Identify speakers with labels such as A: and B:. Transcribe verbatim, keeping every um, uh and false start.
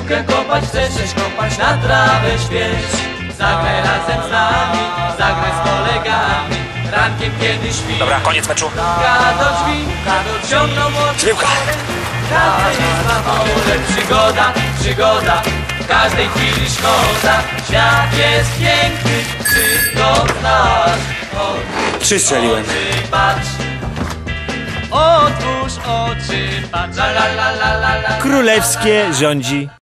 A: piłkę kopać, chcesz kopać, na trawę świeć. Zagraj razem z nami, zagraj z kolegami, rankiem kiedy śpi.
B: Dobra, koniec meczu.
A: Do drzwi, ciągną młodszy.
B: Piłka.
A: Każdy jest na mole, przygoda, przygoda, w każdej chwili szkoda. Świat jest piękny, czy go znasz?
B: Trzy strzeliłem.
A: Oczy patrz, otwórz oczy, patrz, la la la la la la.
C: Królewskie rządzi